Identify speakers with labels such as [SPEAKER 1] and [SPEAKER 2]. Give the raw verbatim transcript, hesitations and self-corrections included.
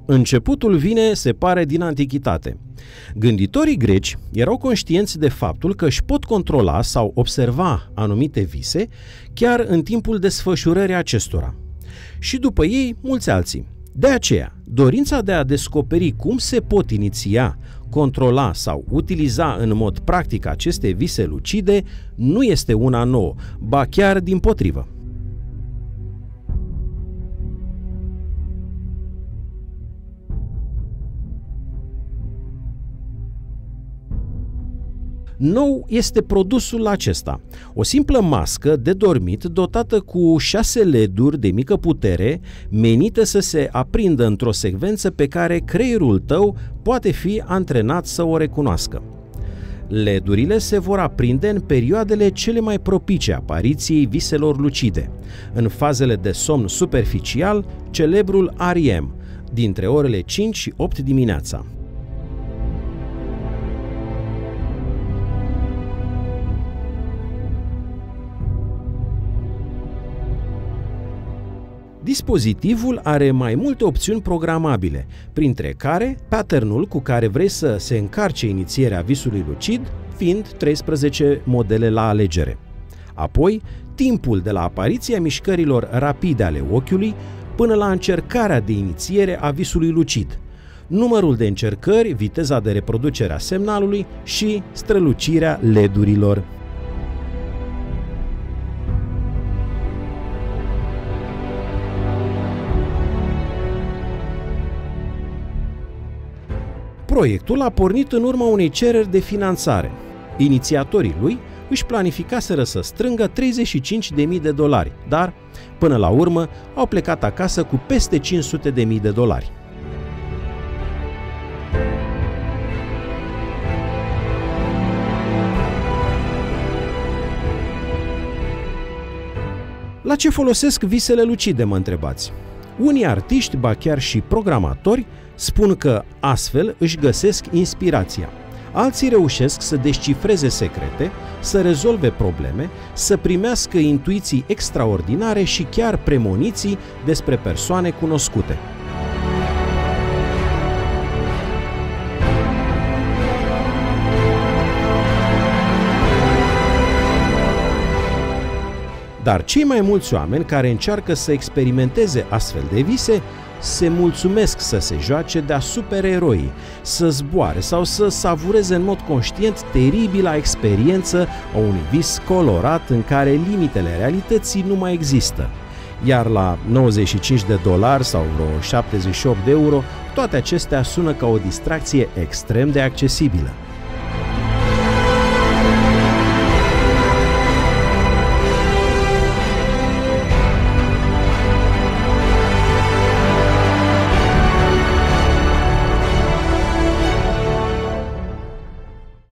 [SPEAKER 1] Începutul vine, se pare, din antichitate. Gânditorii greci erau conștienți de faptul că își pot controla sau observa anumite vise chiar în timpul desfășurării acestora. Și după ei, mulți alții. De aceea, dorința de a descoperi cum se pot iniția, controla sau utiliza în mod practic aceste vise lucide nu este una nouă, ba chiar dimpotrivă. Nou este produsul acesta, o simplă mască de dormit dotată cu șase L E D-uri de mică putere, menită să se aprindă într-o secvență pe care creierul tău poate fi antrenat să o recunoască. L E D-urile se vor aprinde în perioadele cele mai propice apariției viselor lucide, în fazele de somn superficial, celebrul R E M, dintre orele cinci și opt dimineața. Dispozitivul are mai multe opțiuni programabile, printre care pattern-ul cu care vrei să se încarce inițierea visului lucid, fiind treisprezece modele la alegere. Apoi, timpul de la apariția mișcărilor rapide ale ochiului până la încercarea de inițiere a visului lucid, numărul de încercări, viteza de reproducere a semnalului și strălucirea L E D-urilor. Proiectul a pornit în urma unei cereri de finanțare. Inițiatorii lui își planificaseră să strângă treizeci și cinci de mii de dolari, dar, până la urmă, au plecat acasă cu peste cinci sute de mii de dolari. La ce folosesc visele lucide, mă întrebați? Unii artiști, ba chiar și programatori, spun că astfel își găsesc inspirația. Alții reușesc să descifreze secrete, să rezolve probleme, să primească intuiții extraordinare și chiar premoniții despre persoane cunoscute. Dar cei mai mulți oameni care încearcă să experimenteze astfel de vise se mulțumesc să se joace de-a supereroii, să zboare sau să savureze în mod conștient teribila experiență a unui vis colorat în care limitele realității nu mai există. Iar la nouăzeci și cinci de dolari sau vreo șaptezeci și opt de euro, toate acestea sună ca o distracție extrem de accesibilă.